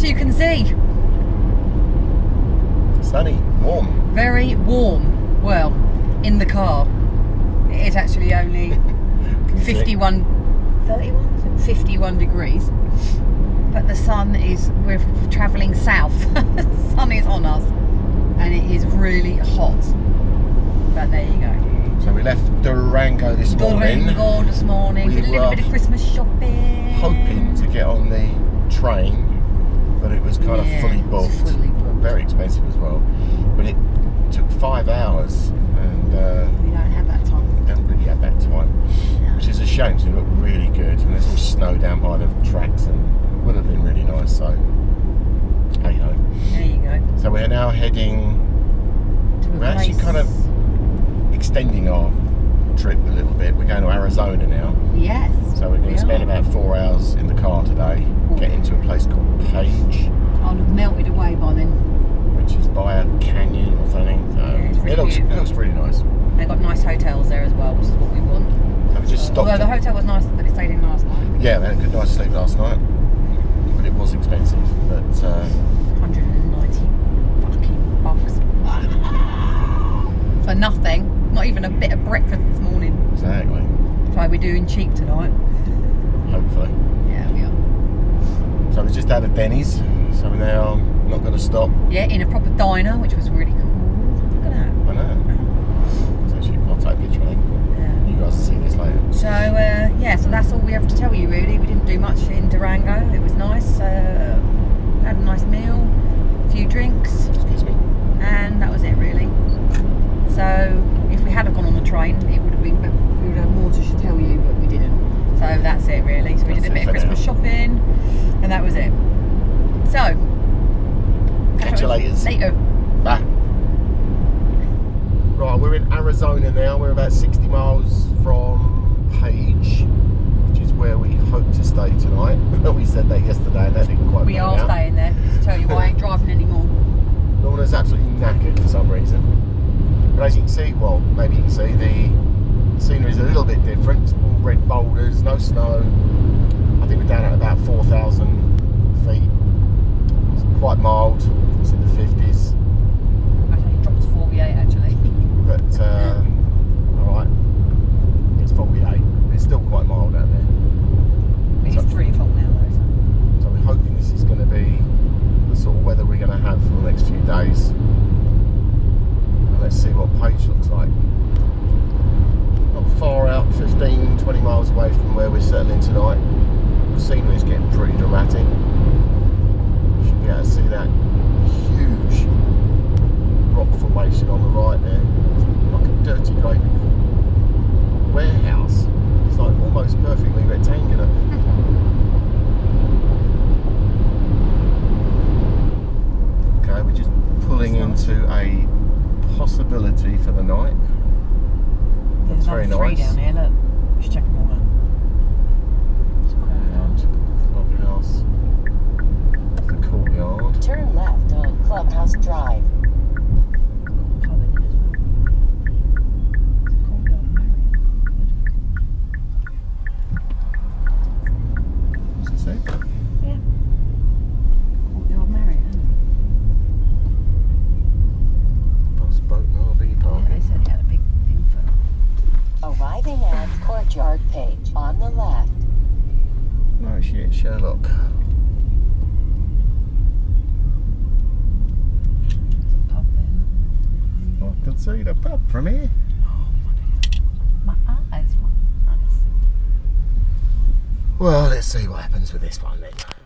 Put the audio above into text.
So you can see. Sunny, warm. Very warm. Well, in the car. It is actually only 51 degrees. But the sun is, we're travelling south. The sun is on us. And it is really hot. But there you go. So we left Durango this morning. We did a little bit of Christmas shopping. Hoping to get on the train, but it was kind of fully booked. Very expensive as well. But it took 5 hours, and we don't have that time. We don't really have that time, which is a shame. So it looked really good, and there's all snow down by the tracks, and it would have been really nice. So hey ho. There you go. So we're now heading. We're actually kind of extending our trip a little bit. We're going to Arizona now. Yes. So we're going to spend about 4 hours in the car today, get into a place called Page. I'll have melted away by then. Which is by a canyon or something. So it looks pretty nice. They got nice hotels there as well, which is what we want. So we just stopped. Although the hotel was nice that we stayed in last night. Yeah, we had a good night's sleep last night. But it was expensive. But 190 fucking bucks. For nothing. Not even a bit of breakfast this morning. Exactly. That's why we're doing cheap tonight. Hopefully. Yeah, we are. So we just had a Denny's. So we're now not going to stop. Yeah, in a proper diner, which was really cool. Look at that. I know. So I'll take a picture, I think. Yeah. You guys will see this later. So, yeah, so that's all we have to tell you, really. We didn't do much in Durango. It was nice. Had a nice meal, a few drinks. Excuse me. And that was it, really. So, if we had have gone on the train, it would have been, but we would have more to tell you, but we didn't. So that's it, really. So we did a bit of Christmas shopping, and that was it. So, catch you later. Bye. Right, we're in Arizona now. We're about 60 miles from Page, which is where we hope to stay tonight. We said that yesterday, and that didn't quite We are staying there. To tell you why I ain't driving anymore. Lorna's absolutely knackered for some reason. But as you can see, well, maybe you can see, the scenery is a little bit different. It's all red boulders, no snow. I think we're down at about 4,000 feet. It's quite mild. It's in the 50s. Actually, it dropped to 48 actually. But, alright. It's 48. It's still quite mild out there. It's 3 o'clock now though. So we're hoping this is going to be the sort of weather we're going to have for the next few days. Let's see what Page looks like. Not far out, 15, 20 miles away from where we're settling tonight. The scenery is getting pretty dramatic. Should be able to see that huge rock formation on the right there. It's like a dirty great warehouse. It's like almost perfectly rectangular. Okay, we're just pulling into a possibility for the night. That's very nice. There's down here, look. Just check them all out. It's a courtyard. Turn left on Clubhouse Drive. What's it say? Yeah. Courtyard Marriott. Bus, boat, and RV park. Yeah, they said he had a big thing for. Arriving at Courtyard Page on the left. No shit, Sherlock. Pub there. I can see the pub from here. Oh my eyes. My eyes. Well, let's see what happens with this one then.